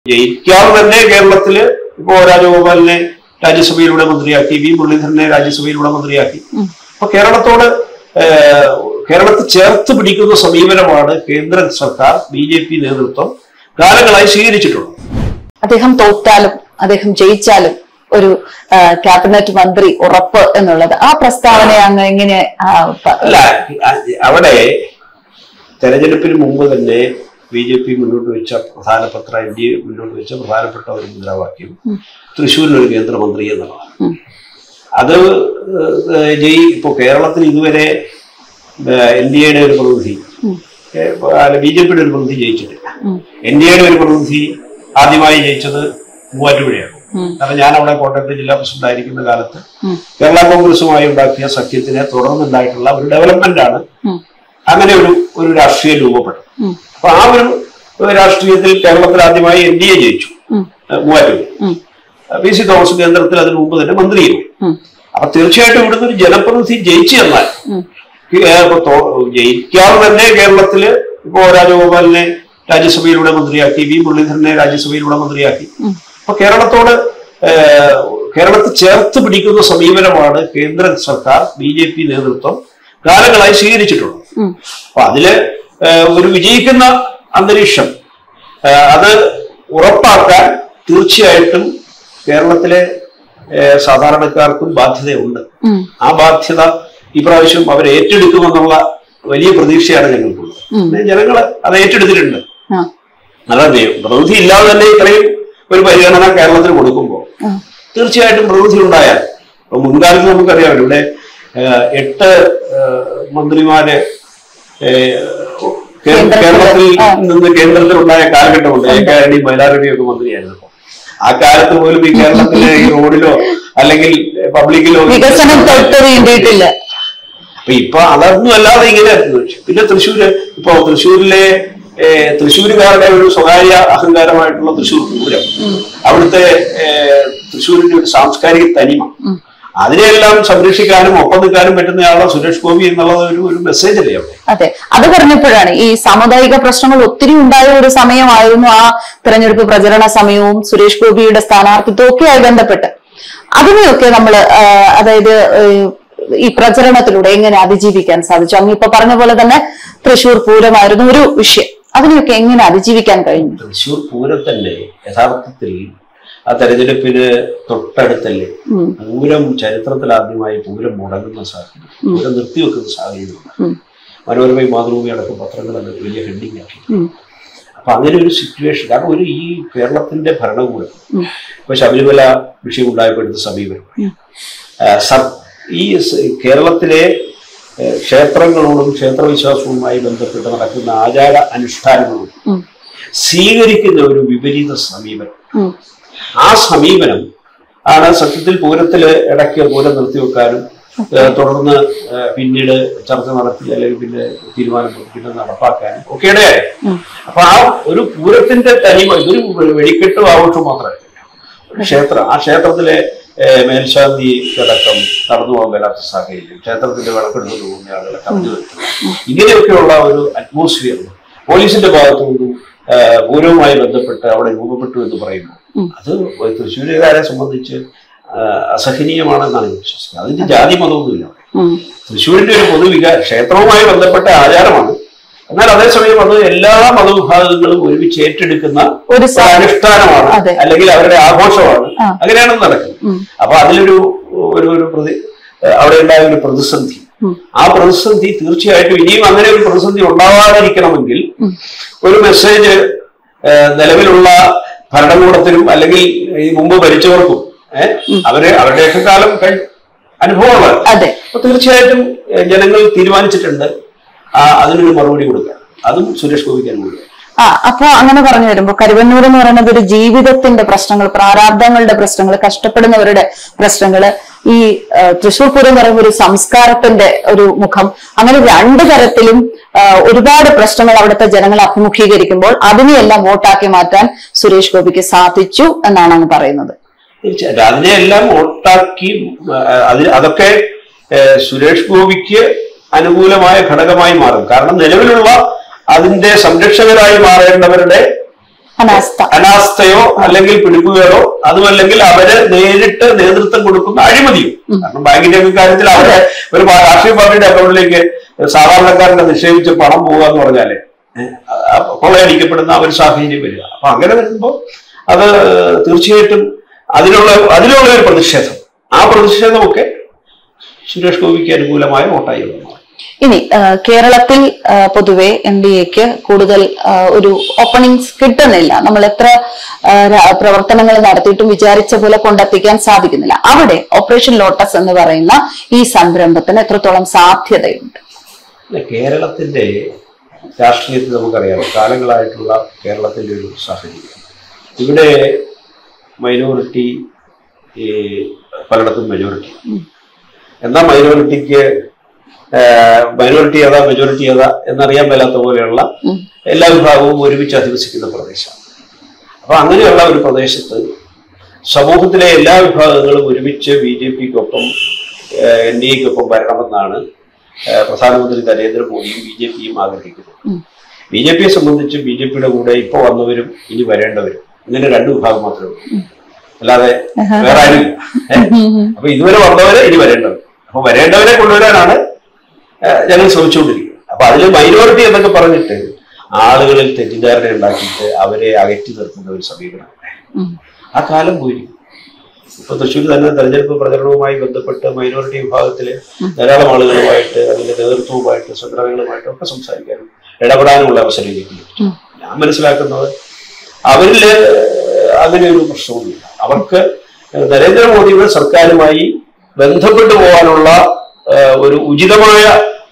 ജയിക്കാതെ തന്നെ കേരളത്തില് ഇപ്പോ രാജഗോപാലിനെ രാജ്യസഭയിലൂടെ മന്ത്രിയാക്കി, വി മുരളീധരനെ രാജ്യസഭയിലൂടെ മന്ത്രിയാക്കി. അപ്പൊ കേരളത്തെ ചേർത്ത് പിടിക്കുന്ന സമീപനമാണ് കേന്ദ്ര സർക്കാർ BJP നേതൃത്വം കാലങ്ങളായി സ്വീകരിച്ചിട്ടുള്ളത്. അദ്ദേഹം തോറ്റാലും അദ്ദേഹം ജയിച്ചാലും ഒരു ക്യാബിനറ്റ് മന്ത്രി ഉറപ്പ് എന്നുള്ളത് ആ പ്രസ്താവന അങ്ങ് എങ്ങനെ? അല്ല, അവിടെ തെരഞ്ഞെടുപ്പിന് മുമ്പ് തന്നെ BJP മുന്നോട്ട് വെച്ച NDA മുന്നോട്ട് വെച്ച പ്രധാനപ്പെട്ട ഒരു മുദ്രാവാക്യം തൃശ്ശൂരിലൊരു കേന്ദ്രമന്ത്രി എന്നുള്ളതാണ്. അത് ഇപ്പോ കേരളത്തിൽ ഇതുവരെ NDAയുടെ ഒരു പ്രതിനിധി, BJPയുടെ ഒരു പ്രതിനിധി ജയിച്ചിട്ടില്ല. NDAയുടെ ഒരു പ്രതിനിധി ആദ്യമായി ജയിച്ചത് മൂവാറ്റുപുഴയാണ്. കാരണം ഞാൻ അവിടെ കോട്ടയത്ത് ജില്ലാ പ്രസിഡന്റ് ആയിരിക്കുന്ന കാലത്ത് കേരള കോൺഗ്രസുമായി ഉണ്ടാക്കിയ സഖ്യത്തിനെ തുടർന്നുണ്ടായിട്ടുള്ള ഒരു ഡെവലപ്മെന്റ് ആണ് അങ്ങനെ ഒരു രാഷ്ട്രീയം രൂപപ്പെട്ടത്. അപ്പൊ ആ ഒരു രാഷ്ട്രീയത്തിൽ കേരളത്തിൽ ആദ്യമായി NDA ജയിച്ചു മൂവാറ്റുപുഴ. PC തോമസ് കേന്ദ്രത്തിൽ അതിനു മുമ്പ് തന്നെ മന്ത്രിയായി. അപ്പൊ തീർച്ചയായിട്ടും ഇവിടുന്ന് ഒരു ജനപ്രതിനിധി ജയിച്ചു എന്നാൽ ജയിക്കാതെ തന്നെ കേരളത്തില് ഇപ്പോ രാജഗോപാലിനെ രാജ്യസഭയിലൂടെ മന്ത്രിയാക്കി, വി മുരളീധരനെ രാജ്യസഭയിലൂടെ മന്ത്രിയാക്കി. അപ്പൊ കേരളത്തെ ചേർത്ത് പിടിക്കുന്ന സമീപനമാണ് കേന്ദ്ര സർക്കാർ BJP നേതൃത്വം കാലങ്ങളായി സ്വീകരിച്ചിട്ടുള്ളത്. അപ്പൊ അതില് ഒരു വിജയിക്കുന്ന അന്തരീക്ഷം അത് ഉറപ്പാക്കാൻ തീർച്ചയായിട്ടും കേരളത്തിലെ സാധാരണക്കാർക്കും ബാധ്യതയുണ്ട്. ആ ബാധ്യത ഇപ്രാവശ്യം അവർ ഏറ്റെടുക്കുമെന്നുള്ള വലിയ പ്രതീക്ഷയാണ് ഞങ്ങൾക്കുള്ളത്. ജനങ്ങള് അത് ഏറ്റെടുത്തിട്ടുണ്ട്. അല്ലാതെ പ്രതിനിധി ഇല്ലാതെ തന്നെ ഇത്രയും ഒരു പരിഗണന കേരളത്തിന് കൊടുക്കുമ്പോൾ തീർച്ചയായിട്ടും പ്രതിനിധി ഉണ്ടായാൽ, മുൻകാലത്ത് നമുക്കറിയാം ഇവിടെ 8 മന്ത്രിമാര് കേരളത്തിൽ നിന്ന് കേന്ദ്രത്തിലുണ്ടായ കാലഘട്ടമുണ്ട്. AKRD മൈലാറെഡ്ഡിയൊക്കെ മന്ത്രിയായിരുന്നു. ആ കാലത്ത് പോലും ഈ കേരളത്തിലെ ഈ റോഡിലോ അല്ലെങ്കിൽ പബ്ലിക്കിലോ വികസനം തൊട്ട് വേണ്ടിയിട്ടില്ല. അപ്പൊ ഇപ്പൊ അതൊന്നും അല്ലാതെ ഇങ്ങനെ. പിന്നെ തൃശ്ശൂരുകാരുടെ ഒരു സ്വകാര്യ അഹങ്കാരമായിട്ടുള്ള തൃശ്ശൂർ പൂരം, അവിടുത്തെ തൃശ്ശൂരിന്റെ ഒരു സാംസ്കാരിക തനിമ, അതിനെല്ലാം സംരക്ഷിക്കാനും ഒപ്പം നിൽക്കാനും പറ്റുന്നയാളാണ് സുരേഷ് ഗോപി എന്നുള്ളത് ഒരു മെസ്സേജ് അല്ലേ അവിടെ. അതെ, അത് പറഞ്ഞപ്പോഴാണ് ഈ സാമുദായിക പ്രശ്നങ്ങൾ ഒത്തിരി ഉണ്ടായ ഒരു സമയമായിരുന്നു ആ തെരഞ്ഞെടുപ്പ് പ്രചരണ സമയവും സുരേഷ് ഗോപിയുടെ സ്ഥാനാർത്ഥിത്വം ഒക്കെയായി ബന്ധപ്പെട്ട്. അതിനെയൊക്കെ നമ്മള് അതായത് ഈ പ്രചരണത്തിലൂടെ എങ്ങനെ അതിജീവിക്കാൻ സാധിച്ചു? അങ്ങ് ഇപ്പൊ പറഞ്ഞ പോലെ തന്നെ തൃശ്ശൂർ പൂരമായിരുന്നു ഒരു വിഷയം. അതിനെയൊക്കെ എങ്ങനെ അതിജീവിക്കാൻ കഴിഞ്ഞു? തൃശ്ശൂർ പൂരത്തല്ലേ യഥാർത്ഥത്തിൽ ആ തെരഞ്ഞെടുപ്പിന് തൊട്ടടുത്തല്ലേ പൂരം ചരിത്രത്തിൽ ആദ്യമായി പൂരം മുടങ്ങുന്ന സാഹചര്യം, പൂരം നിർത്തിവെക്കുന്ന സാഹചര്യമുണ്ട്. മനോരമയും മാതൃഭൂമി അടക്കം പത്രങ്ങളത് വലിയ ഹെഡിങ് ആക്കി. അപ്പൊ അങ്ങനെ ഒരു സിറ്റുവേഷൻ, കാരണം ഈ കേരളത്തിന്റെ ഭരണകൂടം ഇപ്പൊ ശബരിമല വിഷയം ഉണ്ടായപ്പെടുന്ന സമീപനം, ഈ കേരളത്തിലെ ക്ഷേത്രങ്ങളോടും ക്ഷേത്രവിശ്വാസവുമായി ബന്ധപ്പെട്ട് നടക്കുന്ന ആചാര അനുഷ്ഠാനങ്ങളോടും സ്വീകരിക്കുന്ന ഒരു വിപരീത സമീപനം, ആ സമീപനം ആണ് സത്യത്തിൽ പൂരത്തില് ഇടയ്ക്ക് പൂരം നിർത്തിവെക്കാനും തുടർന്ന് പിന്നീട് ചർച്ച നടത്തി അല്ലെങ്കിൽ പിന്നെ തീരുമാനം പിന്നെ നടപ്പാക്കാനും ഒക്കെ ഇടയായി. അപ്പൊ ആ ഒരു പൂരത്തിന്റെ തനിമ, ഇതൊരു വെടിക്കെട്ടും ആഘോഷവും മാത്രമല്ല, ആ ക്ഷേത്രത്തിലെ മേൽശാന്തി അടക്കം കടന്നു പോകാൻ മേലാത്ത സാഹചര്യം, ക്ഷേത്രത്തിന്റെ വിളക്കെടുത്ത് പോകുന്ന ആളുകളെ കടന്നു വരുന്നത്, ഇങ്ങനെയൊക്കെയുള്ള ഒരു അറ്റ്മോസ്ഫിയർ പോലീസിന്റെ ഭാഗത്തു നിന്നും പൂരവുമായി ബന്ധപ്പെട്ട് അവിടെ രൂപപ്പെട്ടു എന്ന് പറയുമ്പോൾ അത് തൃശ്ശൂരുകാരെ സംബന്ധിച്ച് അസഹനീയമാണെന്നാണ് ഞാൻ വിശ്വസിക്കുന്നത്. അതിന്റെ ജാതി മതമൊന്നുമില്ല. തൃശ്ശൂരിന്റെ ഒരു ക്ഷേത്രവുമായി ബന്ധപ്പെട്ട ആചാരമാണ്. എന്നാൽ അതേസമയം അത് എല്ലാ മതവിഭാഗങ്ങളും ഒരുമിച്ച് ഏറ്റെടുക്കുന്ന ഒരു അനുഷ്ഠാനമാണ്, അല്ലെങ്കിൽ അവരുടെ ആഘോഷമാണ്. അങ്ങനെയാണ് നടക്കുന്നത്. അപ്പൊ അതിലൊരു അവിടെ ഉണ്ടായ ഒരു പ്രതിസന്ധി, ആ പ്രതിസന്ധി തീർച്ചയായിട്ടും ഇനിയും അങ്ങനെ ഒരു പ്രതിസന്ധി ഉണ്ടാവാതിരിക്കണമെങ്കിൽ ഒരു മെസ്സേജ് നിലവിലുള്ള ഭരണകൂടത്തിനും അല്ലെങ്കിൽ ഈ മുമ്പ് ഭരിച്ചവർക്കും അവരുടെയൊക്കെ കാലം അനുഭവമാണ്. അപ്പൊ തീർച്ചയായിട്ടും ജനങ്ങൾ തീരുമാനിച്ചിട്ടുണ്ട് അതിനൊരു മറുപടി കൊടുക്കാൻ. അതും സുരേഷ് ഗോപിക്ക് അനുകൂലം. അപ്പൊ അങ്ങനെ പറഞ്ഞു വരുമ്പോ കരുവന്നൂർ എന്ന് പറയുന്നത് ഒരു ജീവിതത്തിന്റെ പ്രശ്നങ്ങൾ, പ്രാരാബ്ദങ്ങളുടെ പ്രശ്നങ്ങൾ, കഷ്ടപ്പെടുന്നവരുടെ പ്രശ്നങ്ങള്, ഈ തൃശ്ശൂർ പൂരം എന്ന് പറയുമ്പോൾ ഒരു സംസ്കാരത്തിന്റെ ഒരു മുഖം, അങ്ങനെ 2 തരത്തിലും ഒരുപാട് പ്രശ്നങ്ങൾ അവിടുത്തെ ജനങ്ങൾ അഭിമുഖീകരിക്കുമ്പോൾ അതിനെയെല്ലാം വോട്ടാക്കി മാറ്റാൻ സുരേഷ് ഗോപിക്ക് സാധിച്ചു എന്നാണ് അങ്ങ് പറയുന്നത്. തീർച്ചയായിട്ടും അതിനെയെല്ലാം വോട്ടാക്കി അതൊക്കെ സുരേഷ് ഗോപിക്ക് അനുകൂലമായ ഘടകമായി മാറും. കാരണം നിലവിലുള്ള അതിന്റെ സംരക്ഷകരായി മാറേണ്ടവരുടെ അനാസ്ഥയോ അല്ലെങ്കിൽ പിടിപ്പുകേടോ അതുമല്ലെങ്കിൽ അവര് നേരിട്ട് നേതൃത്വം കൊടുക്കുന്ന അഴിമതിയും. കാരണം ബാങ്കിന്റെ ഒക്കെ കാര്യത്തിൽ അവരെ ഒരു രാഷ്ട്രീയ പാർട്ടിയുടെ അക്കൗണ്ടിലേക്ക് സാധാരണക്കാരനെ നിക്ഷേപിച്ച് പണം പോകുക എന്ന് പറഞ്ഞാല് കൊള്ളയടിക്കപ്പെടുന്ന ഒരു സാഹചര്യം വരിക. അപ്പൊ അങ്ങനെ വരുമ്പോൾ അത് തീർച്ചയായിട്ടും അതിലുള്ള ഒരു പ്രതിഷേധം, ആ പ്രതിഷേധമൊക്കെ സുരേഷ് ഗോപിക്ക് അനുകൂലമായ വോട്ടായി വന്നു. ഇനി കേരളത്തിൽ പൊതുവെ NDAക്ക് കൂടുതൽ ഒരു ഓപ്പണിങ്സ് കിട്ടുന്നില്ല. നമ്മൾ എത്ര പ്രവർത്തനങ്ങൾ നടത്തിയിട്ടും വിചാരിച്ച പോലെ കൊണ്ടെത്തിക്കാൻ സാധിക്കുന്നില്ല. അവിടെ ഓപ്പറേഷൻ ലോട്ടസ് എന്ന് പറയുന്ന ഈ സംരംഭത്തിന് എത്രത്തോളം സാധ്യതയുണ്ട്? കേരളത്തിന്റെ രാഷ്ട്രീയത്തിൽ നമുക്കറിയാം, കാലങ്ങളായിട്ടുള്ള കേരളത്തിന്റെ ഒരു സാഹചര്യം. ഇവിടെ മൈനോറിറ്റി പലയിടത്തും മെജോറിറ്റി. എന്നാൽ മൈനോറിറ്റിക്ക് മൈനോറിറ്റി ഏതാ മെജോറിറ്റി ഏതാ എന്നറിയാൻ മേലാത്ത പോലെയുള്ള എല്ലാ വിഭാഗവും ഒരുമിച്ച് അധിവസിക്കുന്ന പ്രദേശമാണ്. അപ്പൊ അങ്ങനെയുള്ള ഒരു പ്രദേശത്ത് സമൂഹത്തിലെ എല്ലാ വിഭാഗങ്ങളും ഒരുമിച്ച് BJPക്കൊപ്പം NDAക്കൊപ്പം വരണമെന്നാണ് പ്രധാനമന്ത്രി നരേന്ദ്രമോദിയും BJPയും ആഗ്രഹിക്കുന്നത്. BJPയെ സംബന്ധിച്ച് BJPയുടെ കൂടെ ഇപ്പൊ വന്നവരും ഇനി വരേണ്ടവരും ഇങ്ങനെ രണ്ട് വിഭാഗം മാത്രമേ ഉള്ളൂ, അല്ലാതെ വേറെ ആരുമില്ല. അപ്പൊ ഇതുവരെ വന്നവരെ ഇനി വരേണ്ടവർ. അപ്പൊ വരേണ്ടവരെ കൊണ്ടുവരാനാണ് ഞങ്ങൾ ശ്രമിച്ചുകൊണ്ടിരിക്കുന്നത്. അപ്പൊ അതിൽ മൈനോറിറ്റി എന്നൊക്കെ പറഞ്ഞിട്ട് ആളുകളിൽ തെറ്റിദ്ധാരണ ഉണ്ടാക്കിയിട്ട് അവരെ അകറ്റി നിർത്തുന്ന ഒരു സമീപനമാണ്. ആ കാലം പോയിരിക്കും. ഇപ്പൊ തൃശ്ശൂർ തന്നെ തെരഞ്ഞെടുപ്പ് പ്രചരണവുമായി ബന്ധപ്പെട്ട് മൈനോറിറ്റി വിഭാഗത്തിലെ ധാരാളം ആളുകളുമായിട്ട് അതിന്റെ നേതൃത്വവുമായിട്ട് സംഘടനകളുമായിട്ടും ഒക്കെ സംസാരിക്കാനും ഇടപെടാനുമുള്ള അവസരം എനിക്ക് ലഭിച്ചു. ഞാൻ മനസ്സിലാക്കുന്നത് അവരില് അങ്ങനെ ഒരു പ്രശ്നവുമില്ല. അവർക്ക് നരേന്ദ്രമോദിയുടെ സർക്കാരുമായി ബന്ധപ്പെട്ടു പോകാനുള്ള ഒരു ഉചിതമായ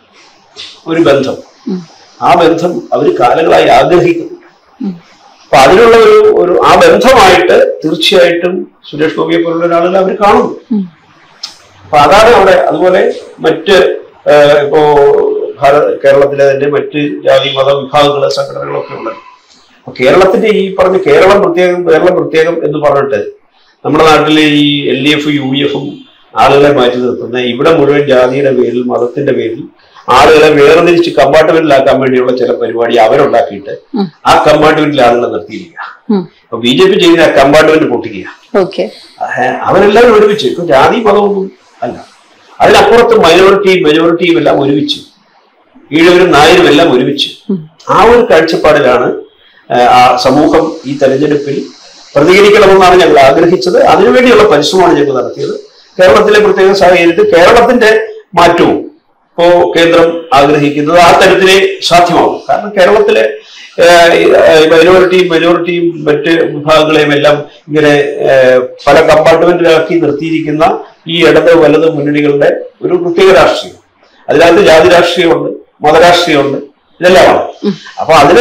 ഒരു ബന്ധം, ആ ബന്ധം അവർ കാലങ്ങളായി ആഗ്രഹിക്കുന്നുണ്ട്. അപ്പൊ അതിനുള്ള ഒരു ആ ബന്ധമായിട്ട് തീർച്ചയായിട്ടും സുരേഷ് ഗോപിയെ പോലുള്ള ഒരാളുകൾ അവർ കാണുന്നു. അപ്പൊ അതാണ് അവിടെ. അതുപോലെ മറ്റ് ഇപ്പോ കേരളത്തിലെ തന്നെ മറ്റ് ജാതി മത വിഭാഗങ്ങളെ സംഘടനകളൊക്കെ ഉള്ളത്. അപ്പൊ കേരളത്തിന്റെ ഈ പറഞ്ഞ കേരളം പ്രത്യേകം എന്ന് പറഞ്ഞിട്ട് നമ്മുടെ നാട്ടിലെ ഈ LDF UDF ആളുകളെ മാറ്റി നിർത്തുന്ന, ഇവിടെ മുഴുവൻ ജാതിയുടെ പേരിൽ മതത്തിന്റെ പേരിൽ ആളുകളെ വേർതിരിച്ച് കമ്പാർട്ട്മെന്റിലാക്കാൻ വേണ്ടിയുള്ള ചില പരിപാടി അവരുണ്ടാക്കിയിട്ട് ആ കമ്പാർട്ട്മെന്റിൽ ആളുകളെ നിർത്തിയിരിക്കുക. അപ്പൊ BJP ചെയ്യുന്ന ആ കമ്പാർട്ട്മെന്റ് പൊട്ടിക്കുക. അവരെല്ലാവരും ഒരുമിച്ച്, ഇപ്പൊ ജാതി മതമൊന്നും അല്ല, അതിനപ്പുറത്ത് മൈനോറിറ്റിയും മെജോറിറ്റിയും എല്ലാം ഒരുമിച്ച്, ഈഴവരും നായരും എല്ലാം ഒരുമിച്ച് ആ ഒരു കാഴ്ചപ്പാടിലാണ് ആ സമൂഹം ഈ തെരഞ്ഞെടുപ്പിൽ പ്രതികരിക്കണമെന്നാണ് ഞങ്ങൾ ആഗ്രഹിച്ചത്. അതിനുവേണ്ടിയുള്ള പരിശ്രമമാണ് ഞങ്ങൾ നടത്തിയത്. കേരളത്തിലെ പ്രത്യേക സാഹചര്യത്തിൽ കേരളത്തിന്റെ മാറ്റവും ഇപ്പോ കേന്ദ്രം ആഗ്രഹിക്കുന്നത് ആ തരത്തിലേ സാധ്യമാവും. കാരണം കേരളത്തിലെ മൈനോറിറ്റിയും മെജോറിറ്റിയും മറ്റ് വിഭാഗങ്ങളെയും എല്ലാം ഇങ്ങനെ പല കമ്പാർട്ട്മെന്റിലാക്കി നിർത്തിയിരിക്കുന്ന ഈ ഇടത് വലത് മുന്നണികളുടെ ഒരു പ്രത്യേക രാഷ്ട്രീയം, അതിനകത്ത് ജാതി രാഷ്ട്രീയമുണ്ട്, മതരാഷ്ട്രീയമുണ്ട്, ഇതെല്ലാമാണ്. അപ്പൊ അതിന്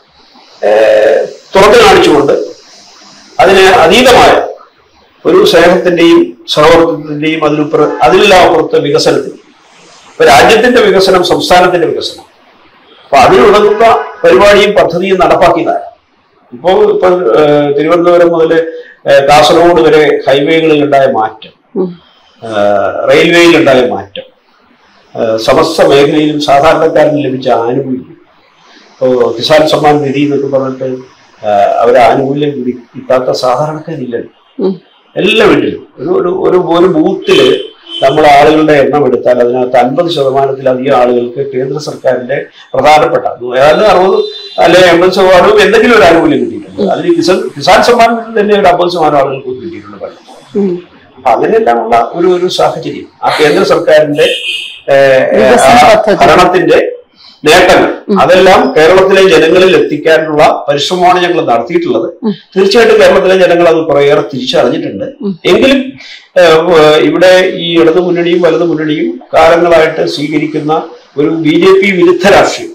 തുറന്നു കാണിച്ചുകൊണ്ട് അതിന് അതീതമായ ഒരു സ്നേഹത്തിന്റെയും സഹവർത്തിന്റെയും അതിലെല്ലാം അപ്പുറത്ത് വികസനത്തിന്, ഇപ്പൊ രാജ്യത്തിന്റെ വികസനം, സംസ്ഥാനത്തിന്റെ വികസനം, അപ്പൊ അതിനുതകുന്ന പരിപാടിയും പദ്ധതിയും നടപ്പാക്കിയതാണ്. ഇപ്പൊ തിരുവനന്തപുരം മുതൽ കാസർഗോഡ് വരെ ഹൈവേകളിൽ ഉണ്ടായ മാറ്റം, റെയിൽവേയിൽ മാറ്റം, സമസ്ത മേഖലയിലും സാധാരണക്കാരന് ലഭിച്ച ആനുകൂല്യം, ഇപ്പോൾ കിസാൻ സമ്മാൻ നിധി എന്നൊക്കെ പറഞ്ഞിട്ട് അവരെ ആനുകൂല്യം കിട്ടാത്ത സാധാരണക്കാരില്ലല്ലോ. എല്ലാ വീട്ടിലും ഒരു ബൂത്തില് നമ്മൾ ആളുകളുടെ എണ്ണം എടുത്താൽ അതിനകത്ത് 50%-ലധികം ആളുകൾക്ക് കേന്ദ്ര സർക്കാരിന്റെ പ്രധാനപ്പെട്ട ഏതാണ്ട് 60 അല്ലെങ്കിൽ 80% എന്തെങ്കിലും ഒരു ആനുകൂല്യം കിട്ടിയിട്ടുണ്ട്. അതിന് കിസാൻ സമ്മാൻ തന്നെ ഒരു 50% ആളുകൾക്ക് കിട്ടിയിട്ടുണ്ട് പലരും. അപ്പൊ അങ്ങനെയെല്ലാമുള്ള ഒരു സാഹചര്യം ആ കേന്ദ്ര സർക്കാരിന്റെ ഭരണത്തിന്റെ നേട്ടങ്ങൾ അതെല്ലാം കേരളത്തിലെ ജനങ്ങളിൽ എത്തിക്കാനുള്ള പരിശ്രമമാണ് ഞങ്ങൾ നടത്തിയിട്ടുള്ളത്. തീർച്ചയായിട്ടും കേരളത്തിലെ ജനങ്ങൾ അത് കുറേയേറെ തിരിച്ചറിഞ്ഞിട്ടുണ്ട്. എങ്കിലും ഇവിടെ ഈ ഇടതു മുന്നണിയും വലതു മുന്നണിയും കാലങ്ങളായിട്ട് സ്വീകരിക്കുന്ന ഒരു BJP വിരുദ്ധ രാഷ്ട്രീയം,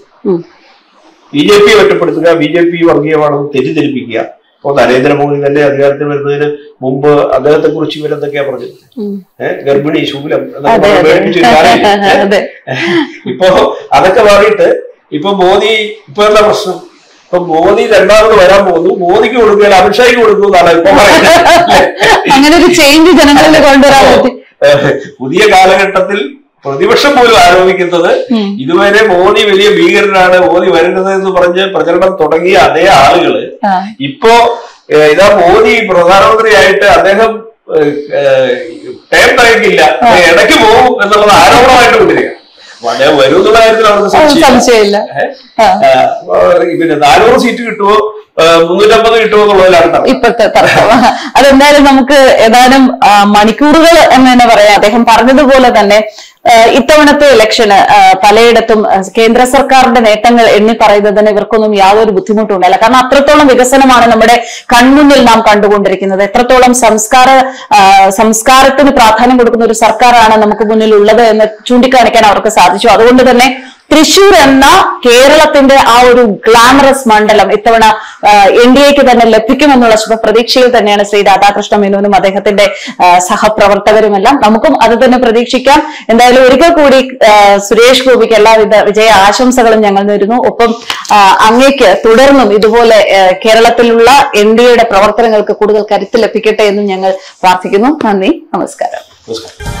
BJP ഒറ്റപ്പെടുത്തുക, BJP വർഗീയമാണെന്ന് തെറ്റിദ്ധരിപ്പിക്കുക. അപ്പോൾ നരേന്ദ്രമോദി തന്നെ അധികാരത്തിൽ വരുന്നതിന് മുമ്പ് അദ്ദേഹത്തെ കുറിച്ച് ഇവരെന്തൊക്കെയാ പറഞ്ഞത്? ഗർഭിണി, ശൂലം എന്നൊക്കെ. ഇപ്പൊ അതൊക്കെ മാറിയിട്ട് ഇപ്പൊ മോദി ഇപ്പൊ എന്താ പ്രശ്നം? ഇപ്പൊ മോദി രണ്ടാമത് വരാൻ പോകുന്നു, മോദിക്ക് കൊടുക്കുകയല്ല അമിത്ഷായ്ക്ക് കൊടുക്കുന്നു എന്നാണ് ഇപ്പൊ പറയുന്നത്. പുതിയ കാലഘട്ടത്തിൽ പ്രതിപക്ഷം പോലും ആരോപിക്കുന്നത് ഇതുവരെ മോദി വലിയ ഭീകരനാണ്, മോദി വരുന്നത് എന്ന് പറഞ്ഞ് പ്രചരണം തുടങ്ങിയ അതേ ആളുകള് ഇപ്പോ ഇതാ മോദി പ്രധാനമന്ത്രിയായിട്ട് അദ്ദേഹം ടൈം തയ്ക്കില്ല, ഇടയ്ക്ക് പോകും എന്നുള്ളത് ആരോപണമായിട്ട് കൊണ്ടിരിക്കുക. അദ്ദേഹം വരും എന്നുള്ള കാര്യത്തിൽ അവർക്ക് സംശയമില്ല. പിന്നെ 400 സീറ്റ് കിട്ടുമോ 350 കിട്ടുമോ എന്നുള്ളതിലാണ് ഇപ്പോഴത്തെ തർക്കം. അതെന്തായാലും നമുക്ക് ഏതാനും മണിക്കൂറുകൾ എന്ന് തന്നെ പറയാം. അദ്ദേഹം പറഞ്ഞതുപോലെ തന്നെ ഇത്തവണത്തെ ഇലക്ഷന് പലയിടത്തും കേന്ദ്ര സർക്കാരിന്റെ നേട്ടങ്ങൾ എണ്ണി പറയുന്നതിന് ഇവർക്കൊന്നും യാതൊരു ബുദ്ധിമുട്ടുണ്ടായില്ല. കാരണം അത്രത്തോളം വികസനമാണ് നമ്മുടെ കൺമുന്നിൽ നാം കണ്ടുകൊണ്ടിരിക്കുന്നത്. എത്രത്തോളം സംസ്കാരത്തിന് പ്രാധാന്യം കൊടുക്കുന്ന ഒരു സർക്കാരാണ് നമുക്ക് മുന്നിൽ ഉള്ളത് എന്ന് ചൂണ്ടിക്കാണിക്കാൻ അവർക്ക് സാധിച്ചു. അതുകൊണ്ട് തന്നെ തൃശൂർ എന്ന കേരളത്തിന്റെ ആ ഒരു ഗ്ലാമറസ് മണ്ഡലം ഇത്തവണ NDAക്ക് തന്നെ ലഭിക്കുമെന്നുള്ള ശുഭപ്രതീക്ഷയിൽ തന്നെയാണ് ശ്രീ രാധാകൃഷ്ണ മേനോനും അദ്ദേഹത്തിന്റെ സഹപ്രവർത്തകരുമെല്ലാം. നമുക്കും അത് തന്നെ പ്രതീക്ഷിക്കാം. എന്തായാലും ഒരിക്കൽ കൂടി സുരേഷ് ഗോപിക്ക് എല്ലാവിധ വിജയ ആശംസകളും ഞങ്ങൾ നേരുന്നു. ഒപ്പം അങ്ങേക്ക് തുടർന്നും ഇതുപോലെ കേരളത്തിലുള്ള NDAയുടെ പ്രവർത്തനങ്ങൾക്ക് കൂടുതൽ കരുത്ത് ലഭിക്കട്ടെ എന്നും ഞങ്ങൾ പ്രാർത്ഥിക്കുന്നു. നന്ദി, നമസ്കാരം.